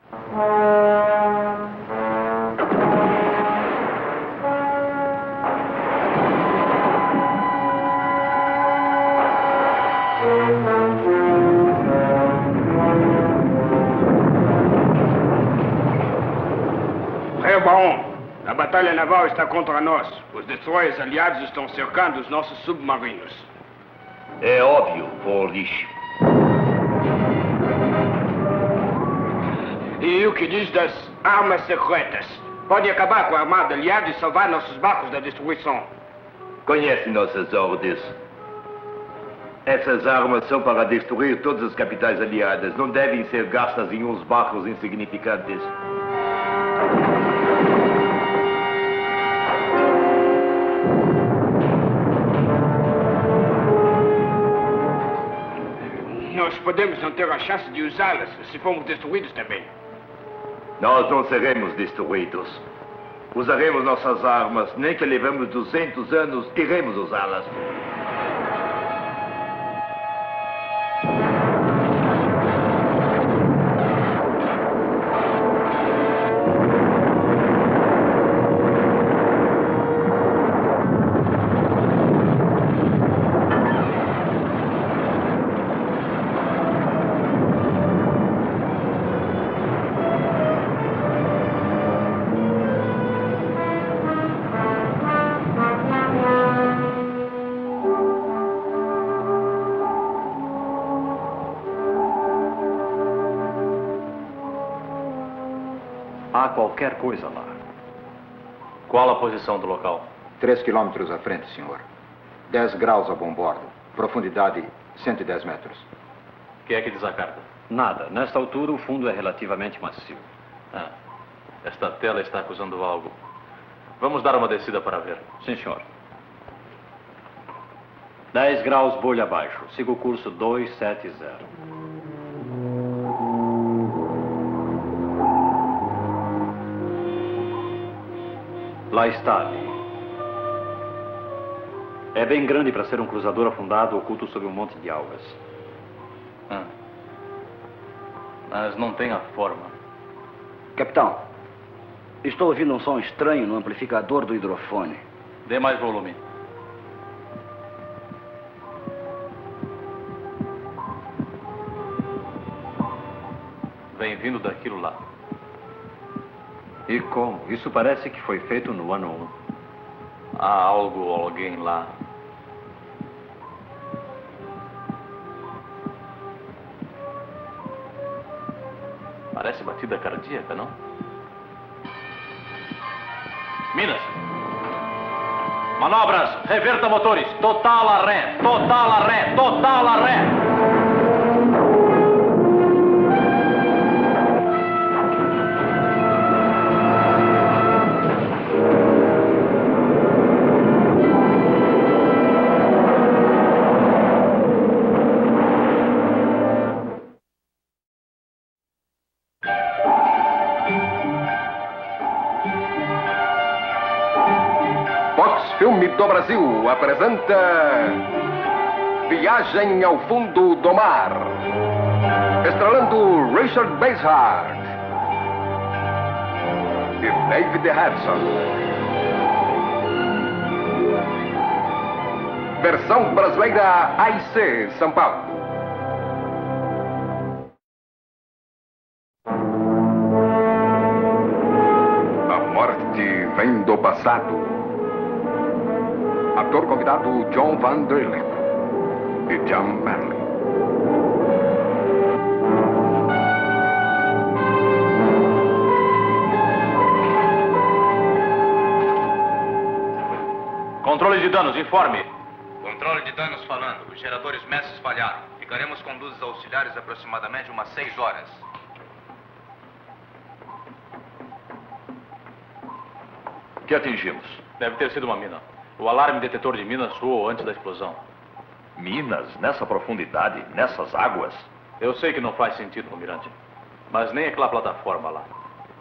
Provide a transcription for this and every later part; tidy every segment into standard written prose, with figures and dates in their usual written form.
Frère Baron, a batalha naval está contra nós. Os destroyers aliados estão cercando os nossos submarinos. É óbvio, Polish. E o que diz das armas secretas? Pode acabar com a armada aliada e salvar nossos barcos da destruição. Conhece nossas ordens. Essas armas são para destruir todas as capitais aliadas. Não devem ser gastas em uns barcos insignificantes. Nós podemos não ter a chance de usá-las se formos destruídos também. Nós não seremos destruídos. Usaremos nossas armas, nem que levemos 200 anos, iremos usá-las. Há qualquer coisa lá. Qual a posição do local? 3 quilômetros à frente, senhor. 10 graus a bom bordo. Profundidade 110 metros. O que é que diz a carta? Nada. Nesta altura, o fundo é relativamente macio. Ah, esta tela está acusando algo. Vamos dar uma descida para ver. Sim, senhor. 10 graus bolha abaixo. Siga o curso 270. Lá está. É bem grande para ser um cruzador afundado oculto sob um monte de algas. Mas não tem a forma. Capitão, estou ouvindo um som estranho no amplificador do hidrofone. Dê mais volume. Vem vindo daquilo lá. E como? Isso parece que foi feito no ano 1. Há algo ou alguém lá. Parece batida cardíaca, não? Minas! Manobras! Reverta motores! Total a ré! Total a ré! Total a ré! Filme do Brasil apresenta Viagem ao Fundo do Mar, estrelando Richard Basehart e David Hudson. Versão brasileira AIC São Paulo. A morte vem do passado. Ator convidado John Van Drilling e John Merlin. Controle de danos, informe. Controle de danos falando. Os geradores mestres falharam. Ficaremos com luzes auxiliares aproximadamente umas 6 horas. O que atingimos? Deve ter sido uma mina. O alarme detetor de minas soou antes da explosão. Minas? Nessa profundidade? Nessas águas? Eu sei que não faz sentido, almirante. Mas nem aquela plataforma lá.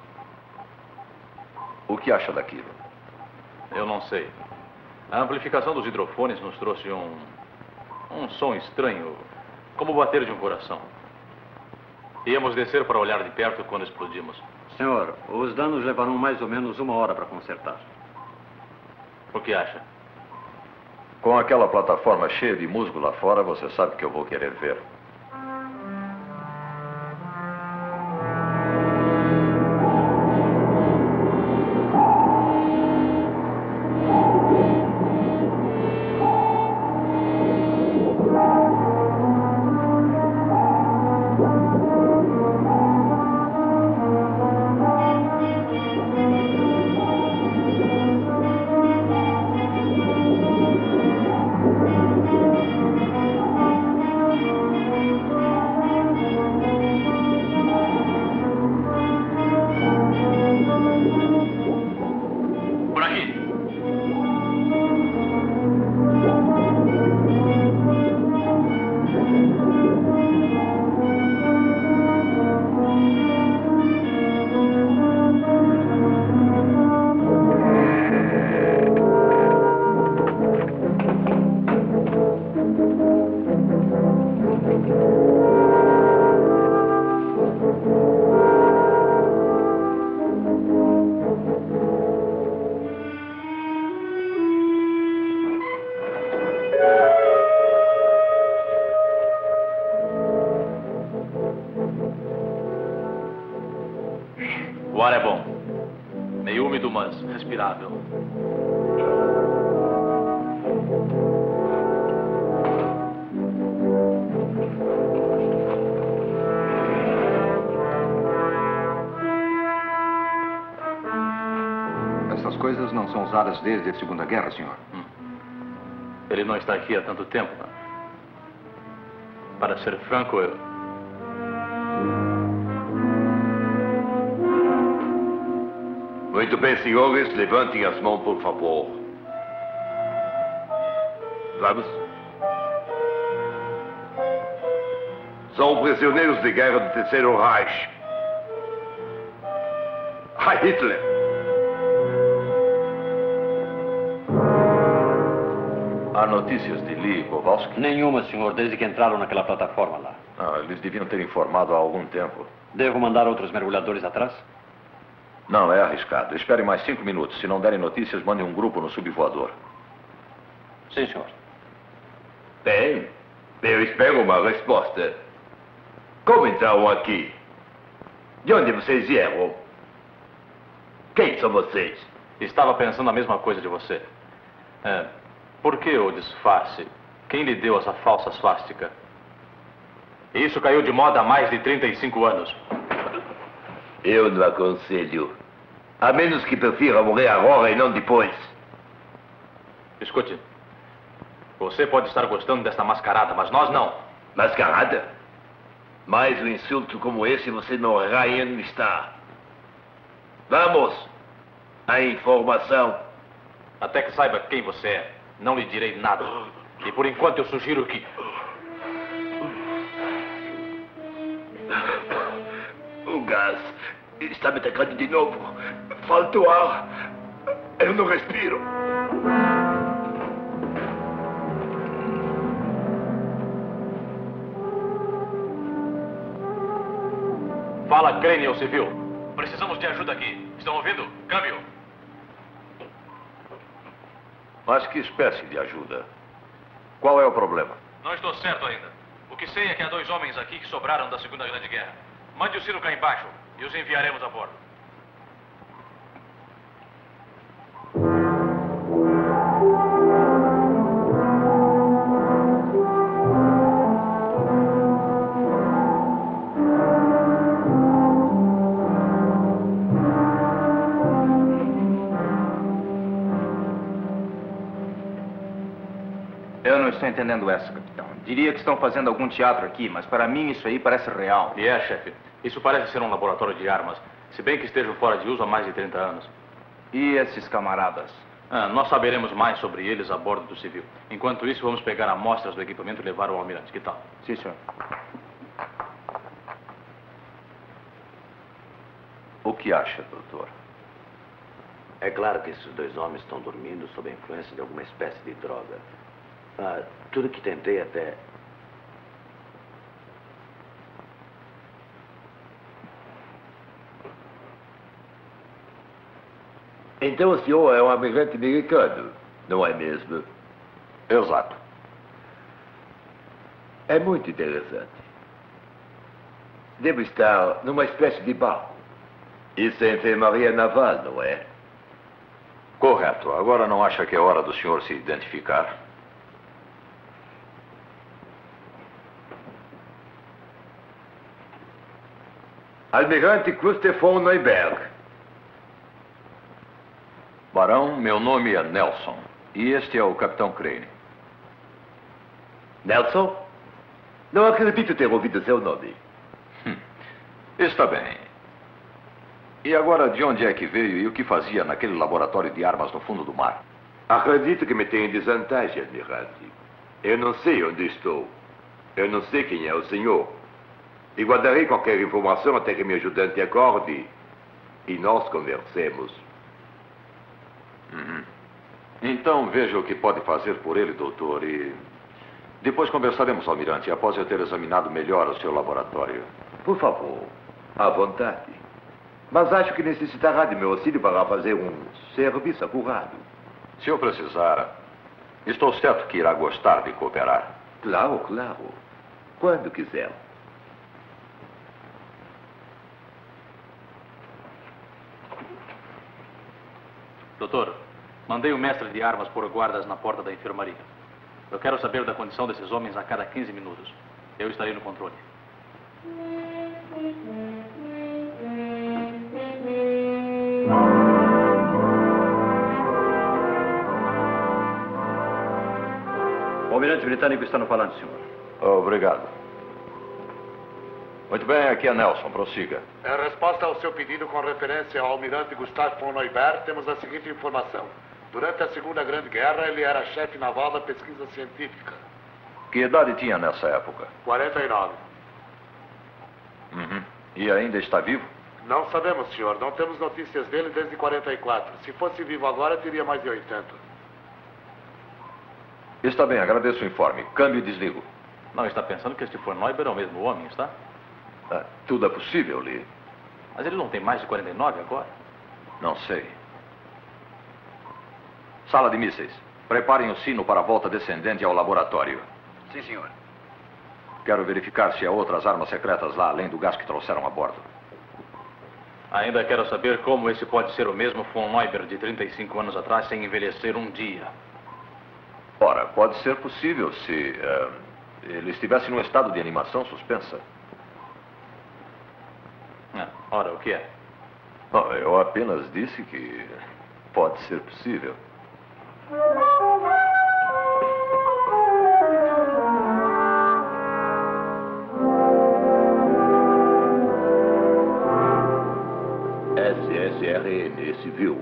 O que acha daquilo? Eu não sei. A amplificação dos hidrofones nos trouxe um som estranho, como o bater de um coração. Íamos descer para olhar de perto quando explodimos. Senhor, os danos levarão mais ou menos 1 hora para consertar. O que acha? Com aquela plataforma cheia de musgo lá fora, você sabe que eu vou querer ver. O ar é bom. Meio úmido, mas respirável. Essas coisas não são usadas desde a Segunda Guerra, senhor. Ele não está aqui há tanto tempo. Para ser franco, eu... Muito bem, senhores, levantem as mãos, por favor. Vamos. São prisioneiros de guerra do Terceiro Reich. Heil Hitler! Há notícias de Lee e Kowalski? Nenhuma, senhor, desde que entraram naquela plataforma lá. Ah, eles deviam ter informado há algum tempo. Devo mandar outros mergulhadores atrás? Não, é arriscado. Espere mais 5 minutos. Se não derem notícias, mandem um grupo no subvoador. Sim, senhor. Bem, eu espero uma resposta. Como entraram aqui? De onde vocês vieram? Quem são vocês? Estava pensando a mesma coisa de você. Por que o disfarce? Quem lhe deu essa falsa swastika? Isso caiu de moda há mais de 35 anos. Eu não aconselho. A menos que prefira morrer agora e não depois. Escute. Você pode estar gostando desta mascarada, mas nós não. Mascarada? Mais um insulto como esse você não irá está. Vamos! A informação. Até que saiba quem você é, não lhe direi nada. E por enquanto eu sugiro que... O gás está me atacando de novo. Falta o ar. Eu não respiro. Fala, Crane, civil. Precisamos de ajuda aqui. Estão ouvindo? Câmbio. Mas que espécie de ajuda? Qual é o problema? Não estou certo ainda. O que sei é que há 2 homens aqui que sobraram da Segunda Grande Guerra. Mande o Ciro cá embaixo e os enviaremos a bordo. Eu não estou entendendo essa, capitão. Diria que estão fazendo algum teatro aqui, mas para mim isso aí parece real. E é, chefe. Isso parece ser um laboratório de armas, se bem que estejam fora de uso há mais de 30 anos. E esses camaradas? Nós saberemos mais sobre eles a bordo do civil. Enquanto isso, vamos pegar amostras do equipamento e levar ao almirante. Que tal? Sim, senhor. O que acha, doutor? É claro que esses 2 homens estão dormindo sob a influência de alguma espécie de droga. Tudo que tentei até... Então o senhor é um almirante americano, não é mesmo? Exato. É muito interessante. Devo estar numa espécie de barco. Isso é enfermaria naval, não é? Correto. Agora não acha que é hora do senhor se identificar? Almirante Christopher von Neuberg. Barão, meu nome é Nelson. E este é o Capitão Crane. Nelson? Não acredito ter ouvido seu nome. Está bem. E agora, de onde é que veio e o que fazia naquele laboratório de armas no fundo do mar? Acredito que me tem em desvantagem, almirante. Eu não sei onde estou. Eu não sei quem é o senhor. E guardarei qualquer informação até que meu ajudante acorde e nós conversemos. Então veja o que pode fazer por ele, doutor, e depois conversaremos, almirante, após eu ter examinado melhor o seu laboratório. Por favor, à vontade. Mas acho que necessitará de meu auxílio para fazer um serviço acurado. Se eu precisar, estou certo que irá gostar de cooperar. Claro, claro. Quando quiser. Doutor, mandei o mestre de armas pôr guardas na porta da enfermaria. Eu quero saber da condição desses homens a cada 15 minutos. Eu estarei no controle. O almirante britânico está no falante, senhor. Obrigado. Muito bem, aqui é Nelson, prossiga. Em resposta ao seu pedido com referência ao almirante Gustave von Neuberg, temos a seguinte informação. Durante a Segunda Grande Guerra, ele era chefe naval da pesquisa científica. Que idade tinha nessa época? 49. E ainda está vivo? Não sabemos, senhor. Não temos notícias dele desde 44. Se fosse vivo agora, teria mais de 80. Está bem, agradeço o informe. Câmbio e desligo. Não está pensando que este von Neuberg é o mesmo homem, está? Tudo é possível, Lee. Mas ele não tem mais de 49 agora? Não sei. Sala de mísseis. Preparem o sino para a volta descendente ao laboratório. Sim, senhor. Quero verificar se há outras armas secretas lá, além do gás que trouxeram a bordo. Ainda quero saber como esse pode ser o mesmo von Neuberg de 35 anos atrás sem envelhecer um dia. Ora, pode ser possível se ele estivesse num estado de animação suspensa. Ora, o que é? Eu apenas disse que pode ser possível. SSRN Civil.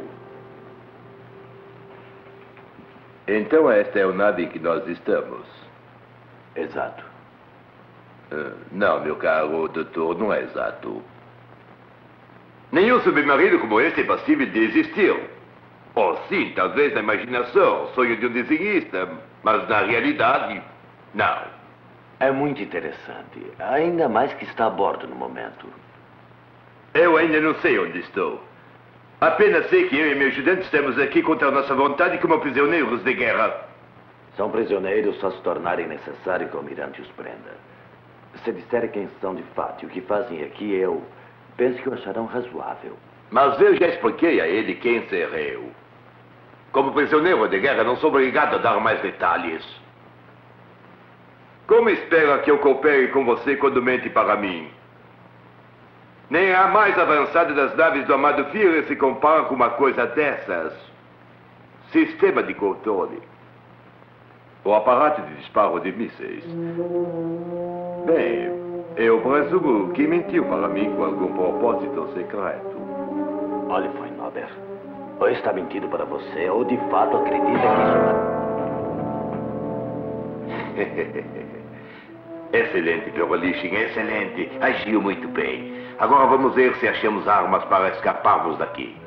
Então esta é a nave em que nós estamos. Exato. Não, meu caro doutor, não é exato. Nenhum submarino como este é passível de existir. Ou sim, talvez na imaginação, sonho de um desenhista, mas na realidade, não. É muito interessante. Ainda mais que está a bordo no momento. Eu ainda não sei onde estou. Apenas sei que eu e meu ajudante estamos aqui contra a nossa vontade como prisioneiros de guerra. São prisioneiros só se tornarem necessário que o almirante os prenda. Se disserem quem são de fato e o que fazem aqui, eu penso que o acharão razoável. Mas eu já expliquei a ele quem serei eu. Como prisioneiro de guerra, não sou obrigado a dar mais detalhes. Como espera que eu coopere com você quando mente para mim? Nem a mais avançada das naves do amado Führer se compara com uma coisa dessas. Sistema de controle. O aparato de disparo de mísseis. Bem, eu presumo que mentiu para mim com algum propósito secreto. Olha, von Neuberg, ou está mentindo para você, ou de fato acredita que isso... Excelente, Verlichin, excelente. Agiu muito bem. Agora vamos ver se achamos armas para escaparmos daqui.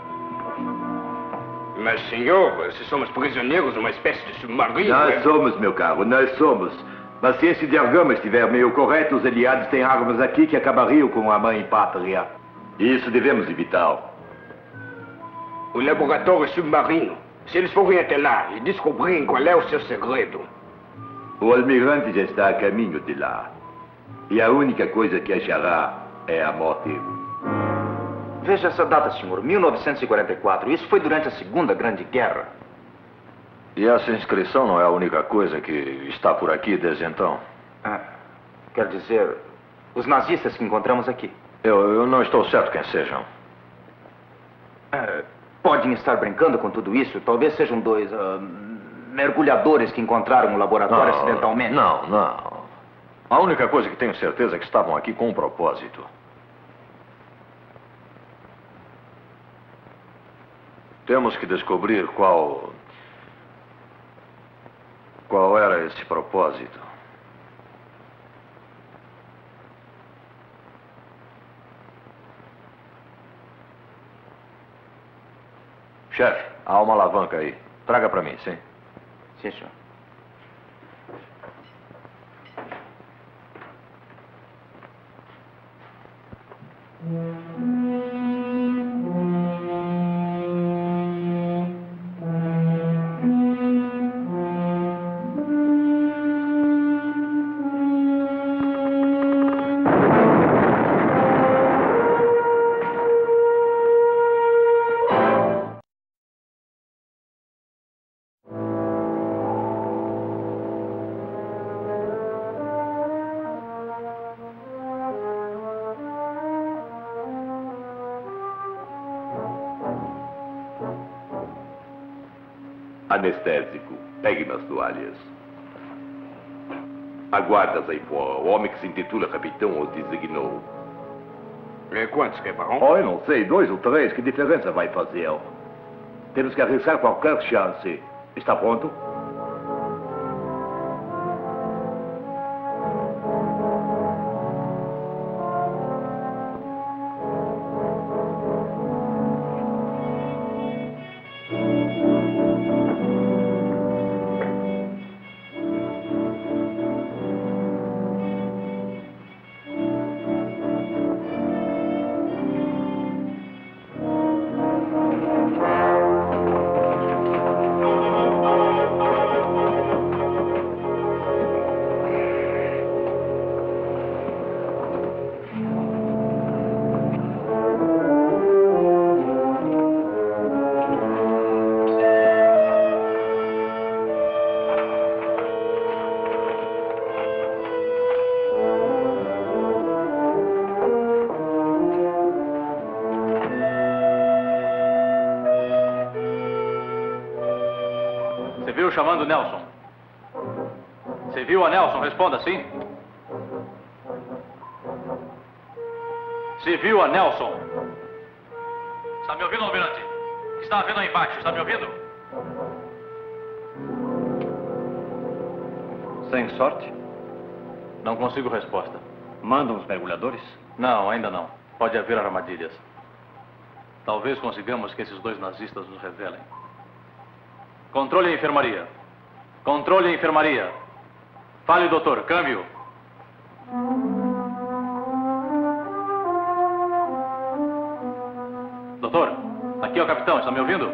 Mas, senhor, se somos prisioneiros numa espécie de submarino... Nós somos, meu caro, nós somos. Mas se esse diagrama estiver meio correto, os aliados têm armas aqui que acabariam com a mãe pátria. E isso devemos evitar. O laboratório submarino. Se eles forem até lá e descobrirem qual é o seu segredo... O almirante já está a caminho de lá. E a única coisa que achará é a morte. Veja essa data, senhor. 1944. Isso foi durante a Segunda Grande Guerra. E essa inscrição não é a única coisa que está por aqui desde então? Quer dizer, os nazistas que encontramos aqui. Eu não estou certo quem sejam. Podem estar brincando com tudo isso? Talvez sejam dois mergulhadores que encontraram o laboratório acidentalmente. Não. A única coisa que tenho certeza é que estavam aqui com um propósito. Temos que descobrir qual era esse propósito. Chefe, há uma alavanca aí. Traga para mim, sim? Sim, senhor. Anestésico. Pegue nas toalhas. Aguardas aí fora. O homem que se intitula capitão o designou. E quantos, Rebarão? Oh, eu não sei. 2 ou 3. Que diferença vai fazer? Temos que arriscar qualquer chance. Está pronto? Chamando Nelson. Você viu a Nelson? Responda sim. Se viu a Nelson? Está me ouvindo, almirante? Está havendo aí embaixo, está me ouvindo? Sem sorte? Não consigo resposta. Mandam os mergulhadores? Não, ainda não. Pode haver armadilhas. Talvez consigamos que esses 2 nazistas nos revelem. Controle a enfermaria. Controle a enfermaria. Fale, doutor. Câmbio. Doutor, aqui é o capitão. Está me ouvindo?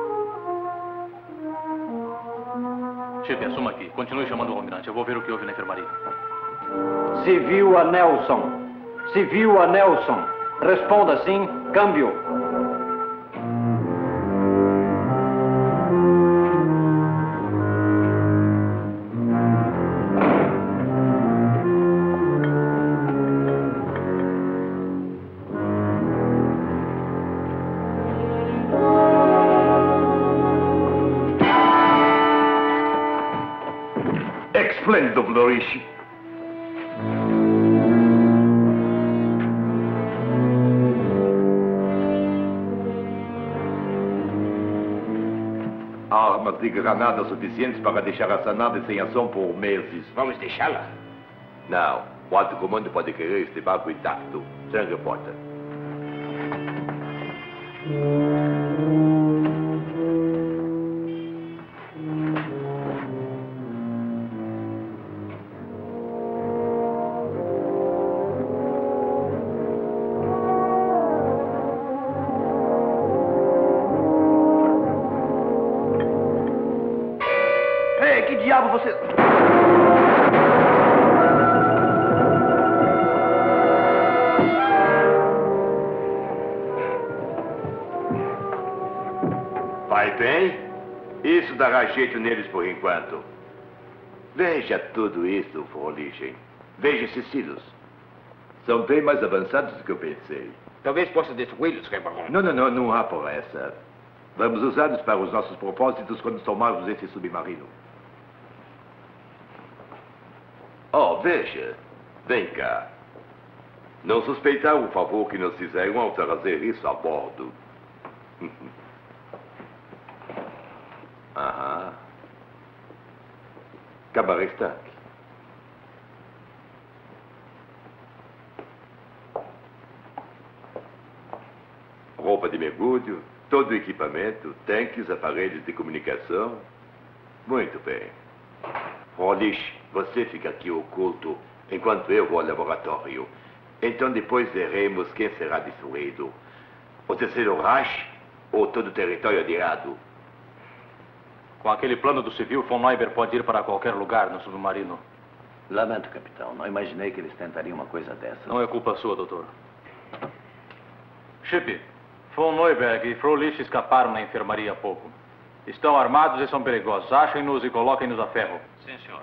Chefe, assuma aqui. Continue chamando o almirante. Eu vou ver o que houve na enfermaria. Se viu a Nelson. Se viu a Nelson. Responda sim. Câmbio. Esplêndido, Florishi. Armas e granadas suficientes para deixar essa nave sem ação por meses. Vamos deixá-la? Não. O alto comando pode querer este barco intacto. Sem repórter. bem. Isso dará jeito neles por enquanto. Veja tudo isso, Frohlich. Veja esses silos. São bem mais avançados do que eu pensei. Talvez possa destruí-los, Rei Barão. Não há pressa. Vamos usá-los para os nossos propósitos quando tomarmos esse submarino. Oh, veja. Vem cá. Não suspeitar o favor que nos fizeram ao trazer isso a bordo. Aham. Cabaré está aqui. Roupa de mergulho, todo o equipamento, tanques, aparelhos de comunicação. Muito bem. Frohlich, você fica aqui oculto enquanto eu vou ao laboratório. Então depois veremos quem será destruído. O terceiro Reich ou todo o território admirado. Com aquele plano do civil, von Neuber pode ir para qualquer lugar no submarino. Lamento, capitão. Não imaginei que eles tentariam uma coisa dessa. Não é culpa sua, doutor. Chip, von Neuberg e Frohlich escaparam na enfermaria há pouco. Estão armados e são perigosos. Achem-nos e coloquem-nos a ferro. Sim, senhor.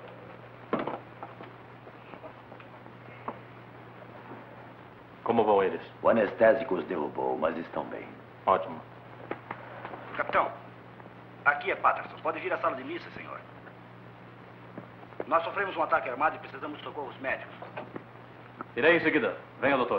Como vão eles? O anestésico os derrubou, mas estão bem. Ótimo. Capitão, aqui é Patterson. Pode vir à sala de missa, senhor. Nós sofremos um ataque armado e precisamos de socorros médicos. Irei em seguida. Venha, doutor.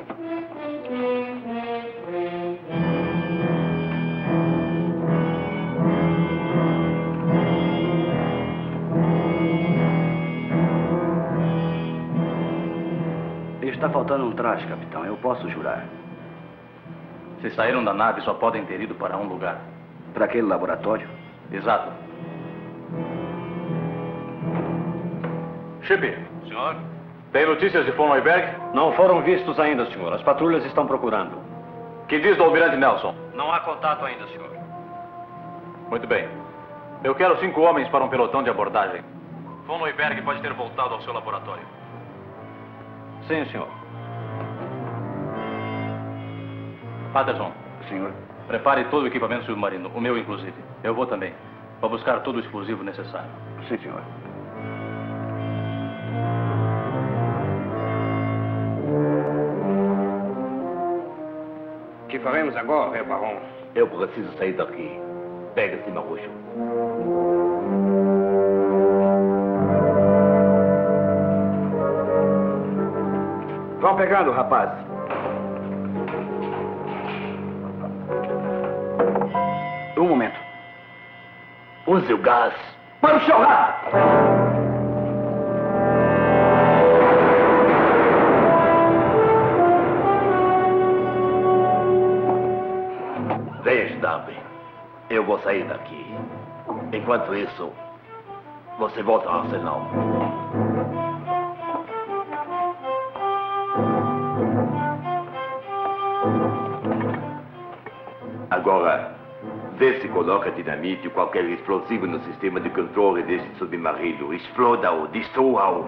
Está faltando um traje, capitão. Eu posso jurar. Se saíram da nave, só podem ter ido para um lugar. Para aquele laboratório? Exato. Chip. Senhor? Tem notícias de von Neuberg? Não foram vistos ainda, senhor. As patrulhas estão procurando. Que diz do almirante Nelson? Não há contato ainda, senhor. Muito bem. Eu quero 5 homens para um pelotão de abordagem. Von Neuberg pode ter voltado ao seu laboratório. Sim, senhor. Patterson. Senhor. Prepare todo o equipamento submarino, o meu inclusive. Eu vou também. Vou buscar todo o explosivo necessário. Sim, senhor. O que faremos agora, Rei Barão? Eu preciso sair daqui. Pega-se, Marucho. Vão pegando, rapaz. Um momento. Use o gás. Para o seu lado! Venha, Stab. Eu vou sair daqui. Enquanto isso, você volta ao arsenal. Agora, vê se coloca dinamite ou qualquer explosivo no sistema de controle desse submarino. Exploda-o, destrua-o.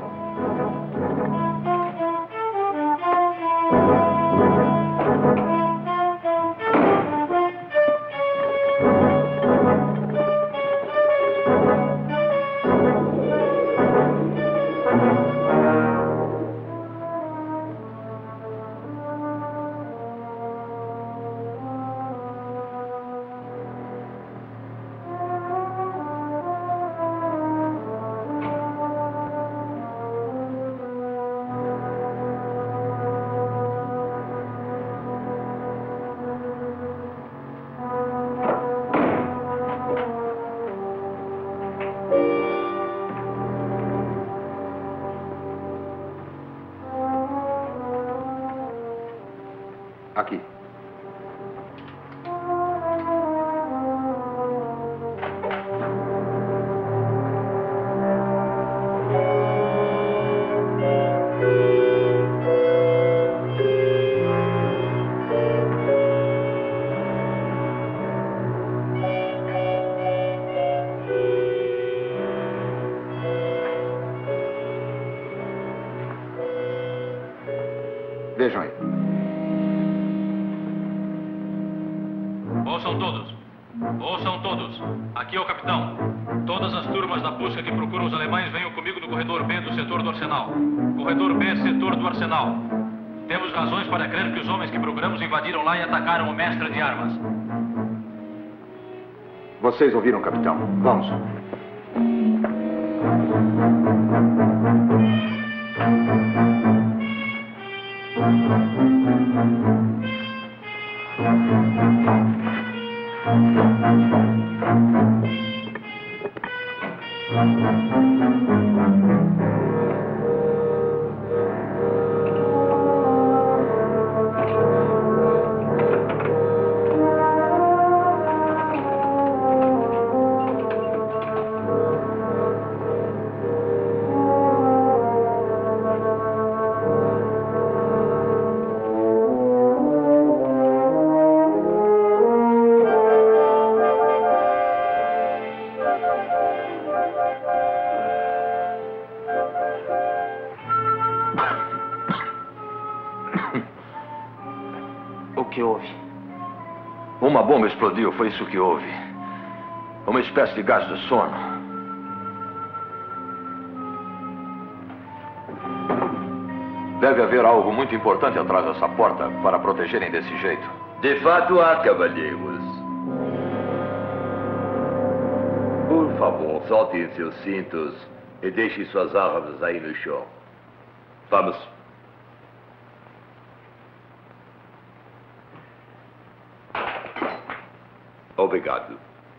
Aqui. Vejam aí. Ouçam todos. Ouçam todos. Aqui é o capitão. Todas as turmas da busca que procuram os alemães venham comigo no corredor B do setor do arsenal. Corredor B, setor do arsenal. Temos razões para crer que os homens que procuramos invadiram lá e atacaram o mestre de armas. Vocês ouviram, capitão. Vamos. O que houve? Uma bomba explodiu, foi isso que houve. Uma espécie de gás do sono. Deve haver algo muito importante atrás dessa porta para protegerem desse jeito. De fato há, cavalheiros. Por favor, soltem seus cintos e deixem suas armas aí no chão. Vamos. Obrigado.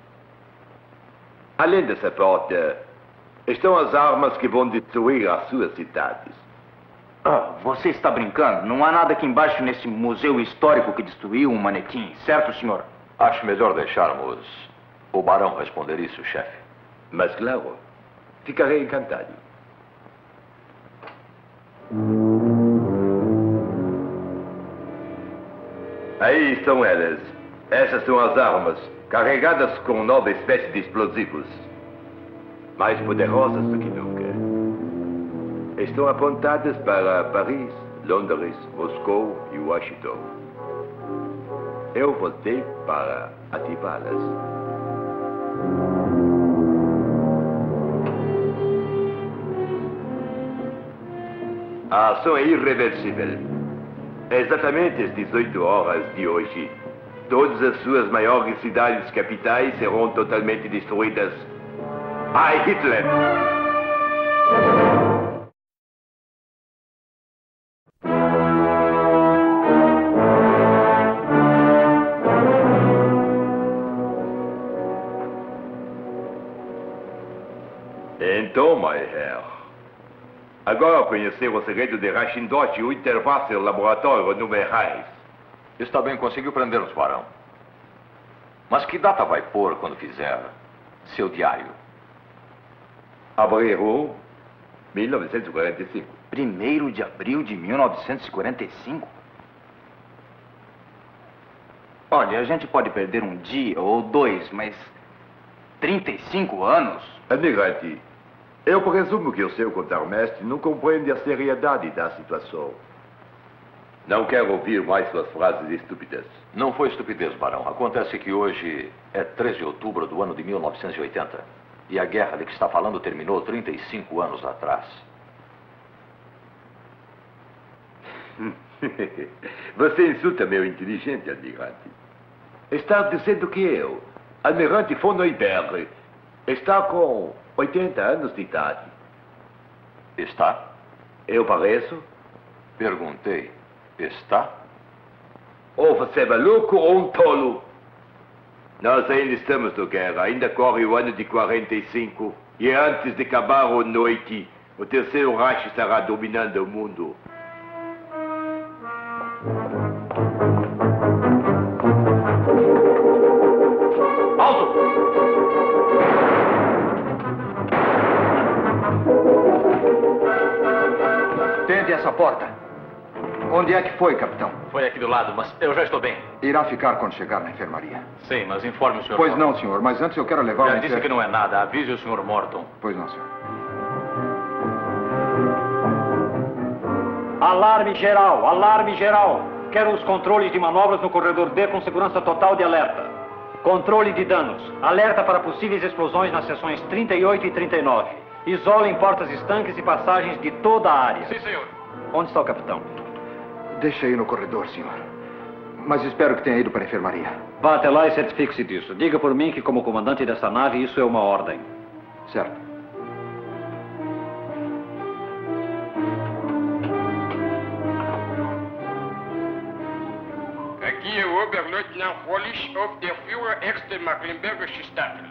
Além dessa porta, estão as armas que vão destruir as suas cidades. Você está brincando? Não há nada aqui embaixo nesse museu histórico que destruiu um manequim, certo, senhor? Acho melhor deixarmos o barão responder isso, chefe. Mas claro, ficarei encantado. Aí estão elas. Essas são as armas, carregadas com nova espécie de explosivos. Mais poderosas do que nunca. Estão apontadas para Paris, Londres, Moscou e Washington. Eu voltei para ativá-las. A ação é irreversível. Exatamente às 18 horas de hoje, todas as suas maiores cidades capitais serão totalmente destruídas. Ai, Hitler! Então, meu herr, agora conhecer o segredo de Rachindot e o interface laboratório numerais. Está bem, conseguiu prender-nos, barão. Mas que data vai pôr quando fizer seu diário? Abril 1945. 1º de abril de 1945? Olha, a gente pode perder um dia ou dois, mas 35 anos? Almirante, eu presumo que o seu contar-mestre não compreende a seriedade da situação. Não quero ouvir mais suas frases estúpidas. Não foi estupidez, barão. Acontece que hoje é 3 de outubro do ano de 1980. E a guerra de que está falando terminou 35 anos atrás. Você insulta meu inteligente, almirante. Está dizendo que eu, almirante von Neuberg, está com 80 anos de idade. Está? Eu pareço? Perguntei. Está? Ou você é maluco ou um tolo? Nós ainda estamos na guerra, ainda corre o ano de 45. E antes de acabar a noite, o terceiro Reich estará dominando o mundo. Alto! Tente essa porta. Onde é que foi, capitão? Foi aqui do lado, mas eu já estou bem. Irá ficar quando chegar na enfermaria. Sim, mas informe o senhor. Pois não, senhor, mas antes eu quero levar Já disse que não é nada. Avise o senhor Morton. Pois não, senhor. Alarme geral, alarme geral. Quero os controles de manobras no corredor D com segurança total de alerta. Controle de danos. Alerta para possíveis explosões nas seções 38 e 39. Isolem portas estanques e passagens de toda a área. Sim, senhor. Onde está o capitão? Deixa aí no corredor, senhor. Mas espero que tenha ido para a enfermaria. Vá até lá e certifique-se disso. Diga por mim que, como comandante dessa nave, isso é uma ordem. Certo. Aqui é o Oberleutnant Frolich auf der Führer Exter Mecklenburgische Staffel.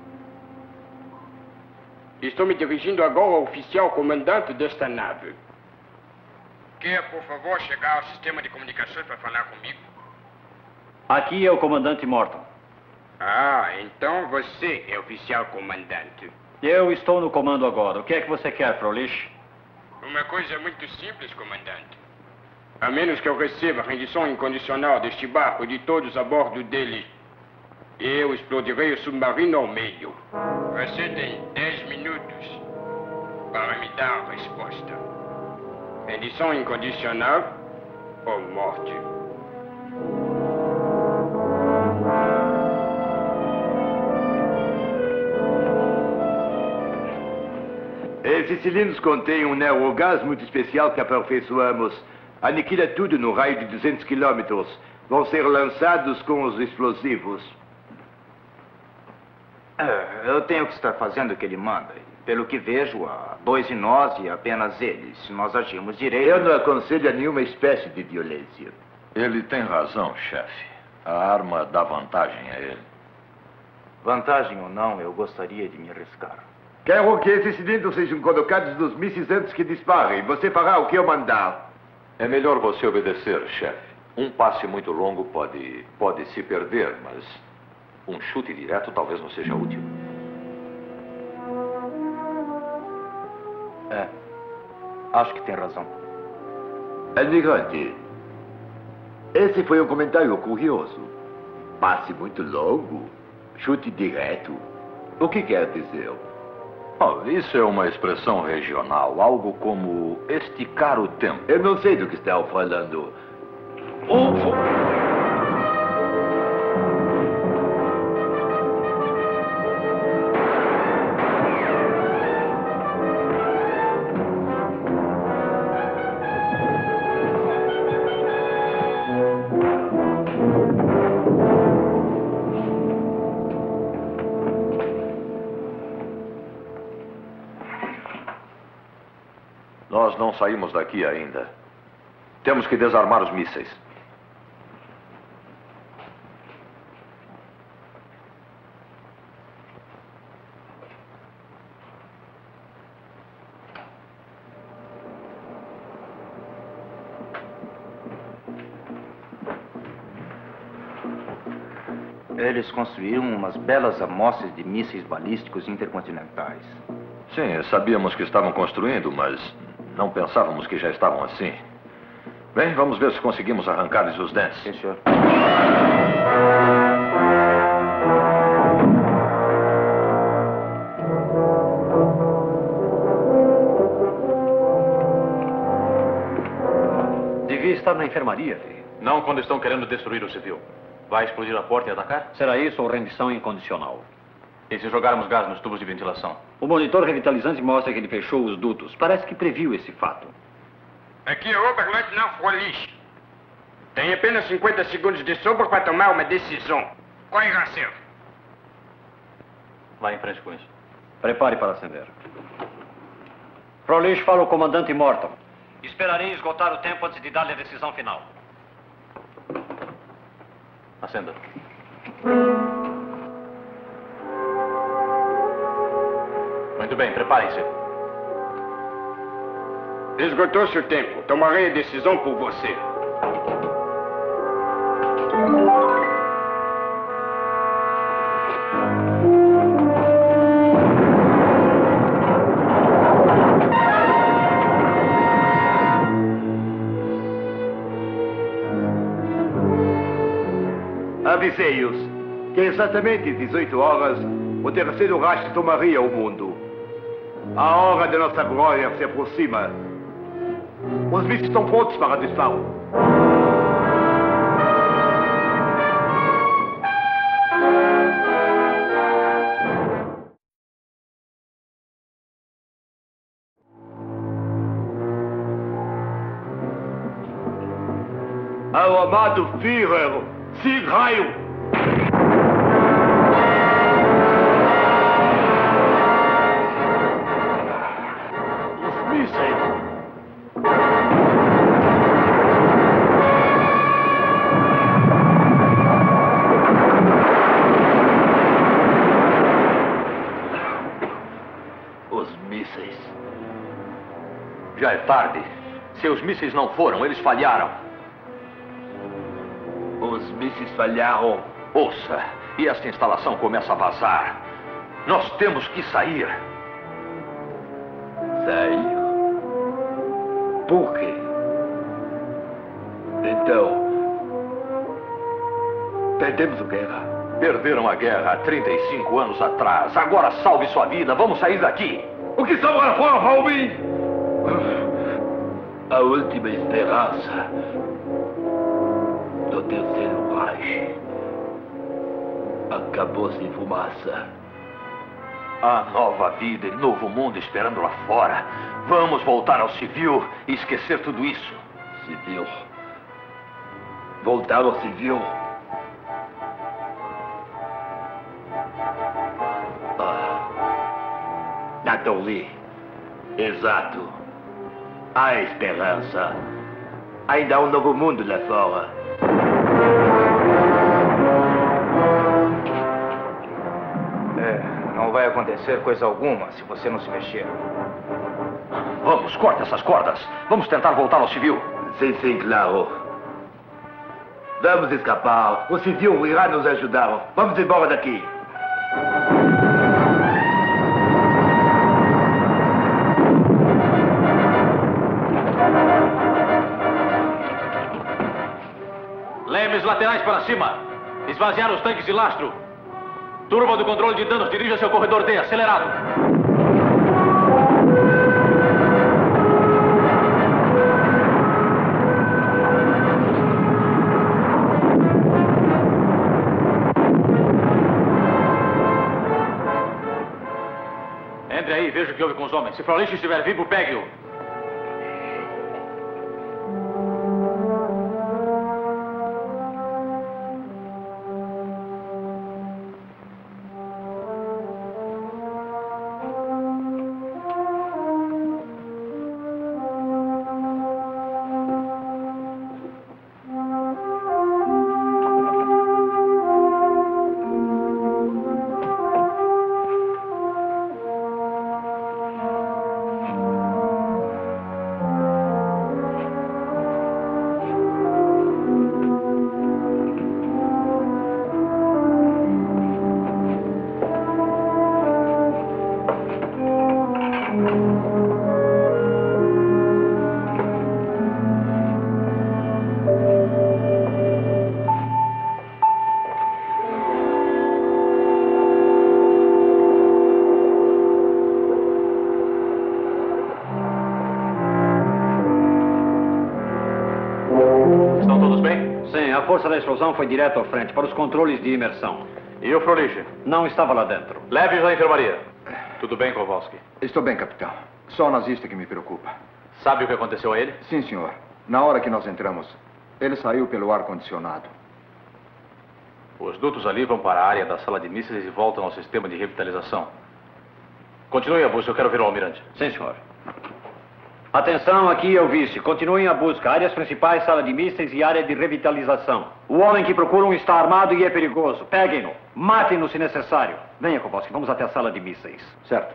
Estou me dirigindo agora ao oficial comandante desta nave. Quer, por favor, chegar ao sistema de comunicações para falar comigo? Aqui é o comandante Morton. Ah, então você é oficial comandante. Eu estou no comando agora. O que é que você quer, Frolich? Uma coisa muito simples, comandante. A menos que eu receba a rendição incondicional deste barco e de todos a bordo dele, eu explodirei o submarino ao meio. Você tem 10 minutos para me dar a resposta. Rendição incondicional ou morte? Esses cilindros contêm um neogás muito especial que aperfeiçoamos. Aniquila tudo no raio de 200 quilômetros. Vão ser lançados com os explosivos. Eu tenho que estar fazendo o que ele manda. Pelo que vejo, há 2 de nós e apenas ele. Se nós agirmos direito... Eu não aconselho a nenhuma espécie de violência. Ele tem razão, chefe. A arma dá vantagem a ele. Vantagem ou não, eu gostaria de me arriscar. Quero que esses cilindros sejam colocados nos mísseis antes que disparem. Você fará o que eu mandar. É melhor você obedecer, chefe. Um passe muito longo pode se perder, mas um chute direto talvez não seja útil. Acho que tem razão. Almirante, esse foi um comentário curioso. Passe muito longo, chute direto. O que quer dizer? Oh, isso é uma expressão regional, algo como esticar o tempo. Eu não sei do que está falando. Nós não saímos daqui ainda. Temos que desarmar os mísseis. Eles construíram umas belas amostras de mísseis balísticos intercontinentais. Sim, sabíamos que estavam construindo, mas não pensávamos que já estavam assim. Bem, vamos ver se conseguimos arrancar-lhes os dentes. Sim, senhor. Devia estar na enfermaria, filho. Não quando estão querendo destruir o civil. Vai explodir a porta e atacar? Será isso ou rendição incondicional? E se jogarmos gás nos tubos de ventilação? O monitor revitalizante mostra que ele fechou os dutos. Parece que previu esse fato. Aqui é o Oberleutnant Frolich. Tem apenas 50 segundos de sobra para tomar uma decisão. Qual irá ser? Vá em frente com isso. Prepare para acender. Frolich fala o comandante Morton. Esperarei esgotar o tempo antes de dar-lhe a decisão final. Acenda. Muito bem, preparem-se. Esgotou-se o tempo. Tomarei a decisão por você. Avisei-os que exatamente às 18 horas o terceiro rastro tomaria o mundo. A hora da nossa glória se aproxima. Os mísseis estão prontos para disparo. Ao amado Führer, Sieg Heil! Os mísseis! Os mísseis. Já é tarde. Seus mísseis não foram, eles falharam. Os mísseis falharam. Ouça, e esta instalação começa a vazar. Nós temos que sair. Sair? Por quê? Então, perdemos a guerra. Perderam a guerra há 35 anos atrás. Agora salve sua vida. Vamos sair daqui. O que sobra fora, Raul? A última esperança do Terceiro Reich acabou-se em fumaça. Há nova vida e novo mundo esperando lá fora. Vamos voltar ao civil e esquecer tudo isso. Civil. Voltar ao civil. Nathalie. Exato. Há esperança. Ainda há um novo mundo lá fora. Não vai acontecer coisa alguma se você não se mexer. Vamos, corta essas cordas. Vamos tentar voltar ao civil. Sim, claro. Vamos escapar. O civil irá nos ajudar. Vamos embora daqui. Lemes laterais para cima. Esvaziar os tanques de lastro. Turma do controle de danos, dirija-se ao corredor D, acelerado. Entre aí, veja o que houve com os homens. Se Fraulich estiver vivo, pegue-o. A força da explosão foi direto à frente, para os controles de imersão. E o Fraulich? Não estava lá dentro. Leve-os à enfermaria. Tudo bem, Kowalski? Estou bem, capitão. Só o nazista que me preocupa. Sabe o que aconteceu a ele? Sim, senhor. Na hora que nós entramos, ele saiu pelo ar-condicionado. Os dutos ali vão para a área da sala de mísseis e voltam ao sistema de revitalização. Continue a busca, eu quero ver o almirante. Sim, senhor. Atenção, aqui é o vice. Continuem a busca. Áreas principais, sala de mísseis e área de revitalização. O homem que procuram está armado e é perigoso. Peguem-no. Matem-no se necessário. Venha, Kowalski. Vamos até a sala de mísseis. Certo.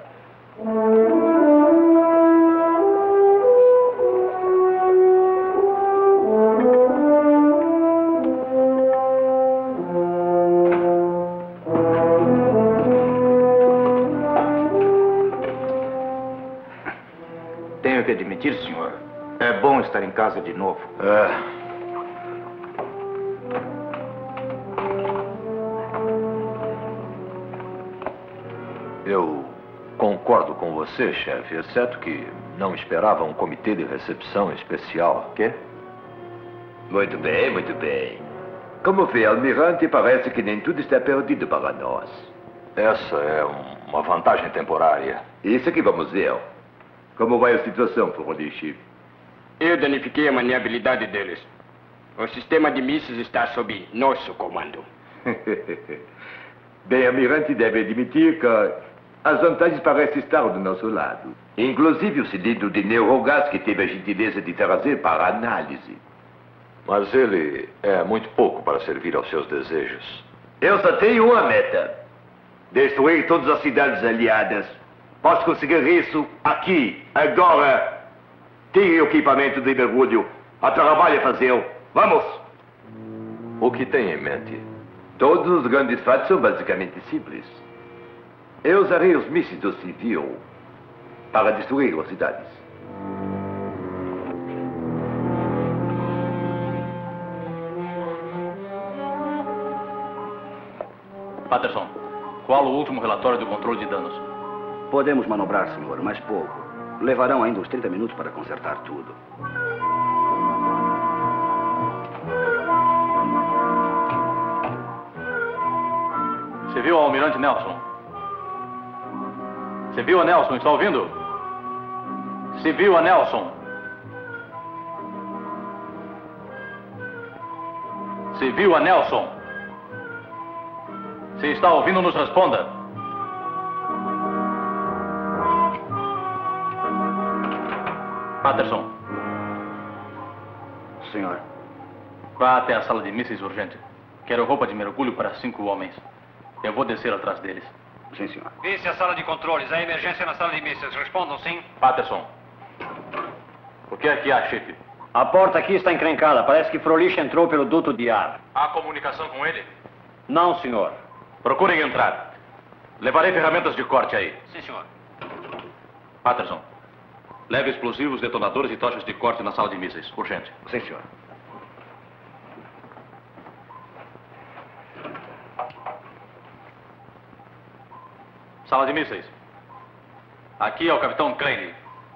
Tenho que admitir, senhor, é bom estar em casa de novo. Eu concordo com você, chefe, exceto que não esperava um comitê de recepção especial. Quê? Muito bem, muito bem. Como vê, almirante, parece que nem tudo está perdido para nós. Essa é uma vantagem temporária. Isso que vamos ver. Como vai a situação, Fraulich? Eu danifiquei a maniabilidade deles. O sistema de mísseis está sob nosso comando. Bem, almirante deve admitir que as vantagens parecem estar do nosso lado. Inclusive o cilindro de neurogás que teve a gentileza de trazer para análise. Mas ele é muito pouco para servir aos seus desejos. Eu só tenho uma meta. Destruir todas as cidades aliadas. Posso conseguir isso aqui, agora. Tire o equipamento de mergulho. A trabalho a fazer. Vamos! O que tem em mente? Todos os grandes fatos são basicamente simples. Eu usarei os mísseis do civil para destruir as cidades. Patterson, qual o último relatório do controle de danos? Podemos manobrar, senhor, mas pouco. Levarão ainda uns 30 minutos para consertar tudo. Você viu o almirante Nelson? Você viu a Nelson? Está ouvindo? Você viu a Nelson? Você viu a Nelson? Se está ouvindo, nos responda. Patterson. Senhor. Vá até a sala de mísseis urgente. Quero roupa de mergulho para 5 homens. Eu vou descer atrás deles. Sim, senhor. Vice a sala de controles. Há emergência na sala de mísseis. Respondam sim. Patterson. O que é que há, chefe? A porta aqui está encrencada. Parece que Frolich entrou pelo duto de ar. Há comunicação com ele? Não, senhor. Procurem entrar. Levarei ferramentas de corte aí. Sim, senhor. Patterson. Leve explosivos, detonadores e tochas de corte na sala de mísseis. Urgente. Sim, senhor. Sala de mísseis. Aqui é o capitão Crane.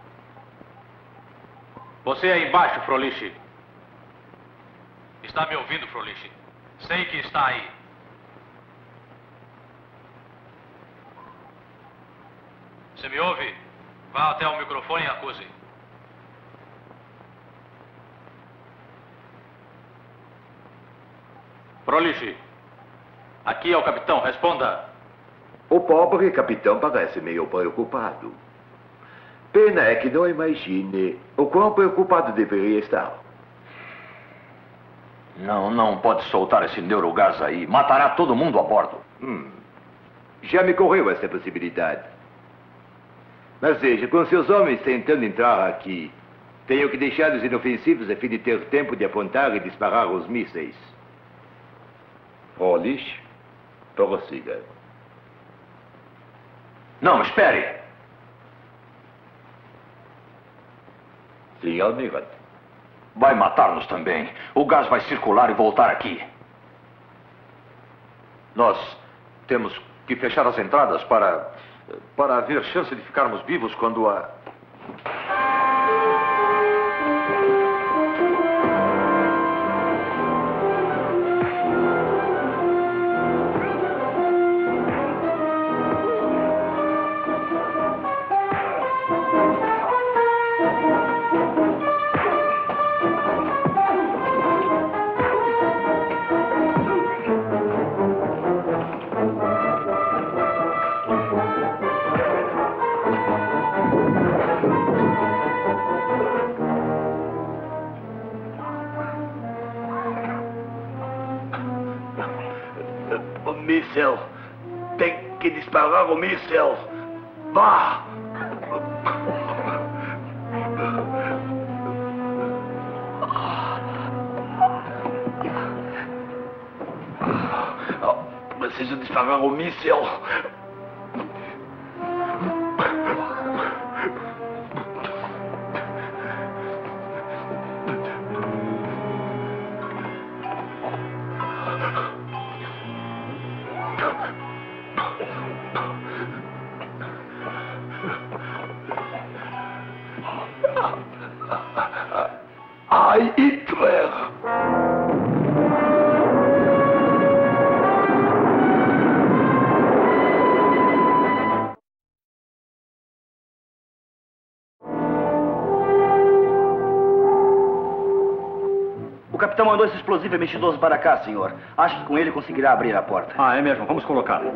Você aí embaixo, Frolich. Está me ouvindo, Frolich? Sei que está aí. Você me ouve? Vá até o microfone e acuse. Frolich. Aqui é o capitão. Responda. O pobre capitão parece meio preocupado. Pena é que não imagine o quão preocupado deveria estar. Não pode soltar esse neurogás aí. Matará todo mundo a bordo. Já me correu essa possibilidade. Mas veja, com seus homens tentando entrar aqui, tenho que deixá-los inofensivos a fim de ter tempo de apontar e disparar os mísseis. Frolich, prossiga. Não, espere. Sim, almirante. Vai matar-nos também. O gás vai circular e voltar aqui. Nós temos que fechar as entradas para haver chance de ficarmos vivos quando a... O míssel. Tem que disparar o míssel. Vá! Preciso disparar o míssel. Ai, Hitler! O capitão mandou esses inclusive metido para cá, senhor. Acho que com ele conseguirá abrir a porta. Ah, é mesmo. Vamos colocá-lo.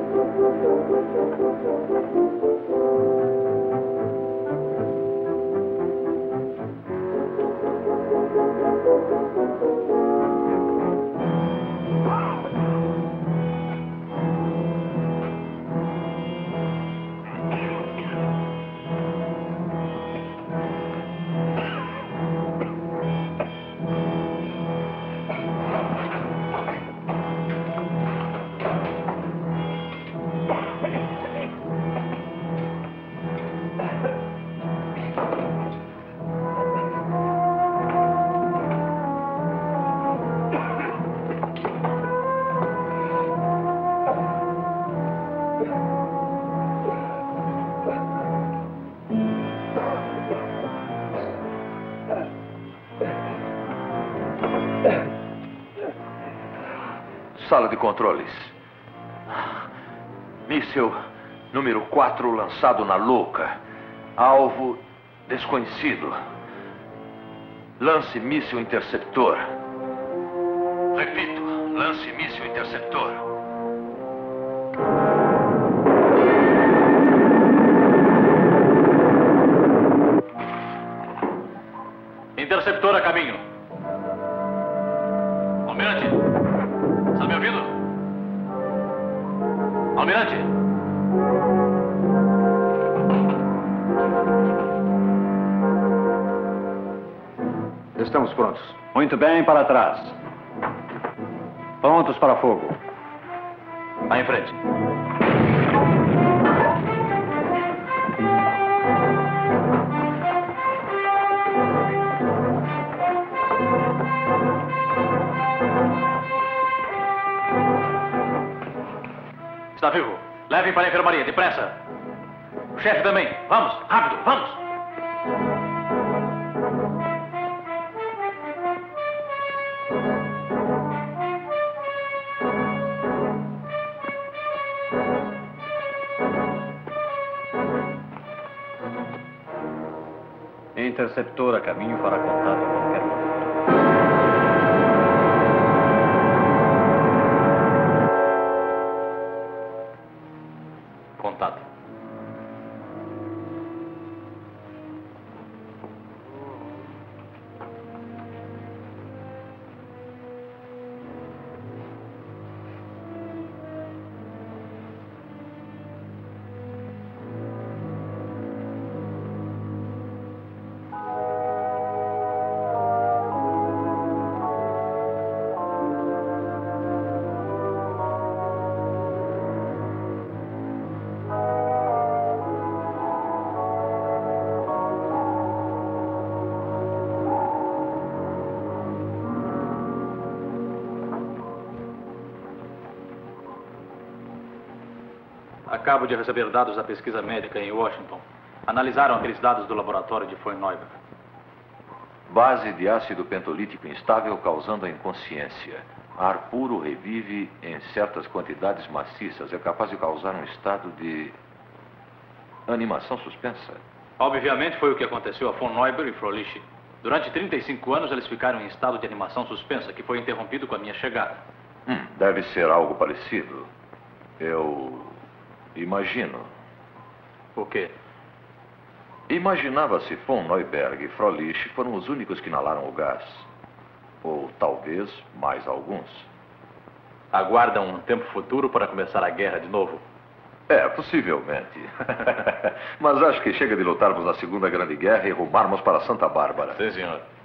Sala de controles. Míssil número 4 lançado na louca. Alvo desconhecido. Lance míssil interceptor. Repito, lance míssil interceptor. Interceptor a caminho. Almirante, está me ouvindo? Almirante. Estamos prontos. Muito bem, para trás. Prontos para fogo. Vá em frente. Está vivo. Levem para a enfermaria, depressa. O chefe também. Vamos, rápido, vamos. Interceptor a caminho para contato a qualquer momento. Contato. Acabo de receber dados da pesquisa médica em Washington. Analisaram aqueles dados do laboratório de von Neuber. Base de ácido pentolítico instável causando a inconsciência. Ar puro revive em certas quantidades maciças. É capaz de causar um estado de animação suspensa. Obviamente foi o que aconteceu a von Neuber e Froelich. Durante 35 anos eles ficaram em estado de animação suspensa, que foi interrompido com a minha chegada. Deve ser algo parecido. Eu imagino. O quê? Imaginava se von Neuberg e Froelich foram os únicos que inalaram o gás. Ou talvez mais alguns. Aguardam um tempo futuro para começar a guerra de novo? É, possivelmente. Mas acho que chega de lutarmos na Segunda Grande Guerra e rumarmos para Santa Bárbara. Sim, senhor.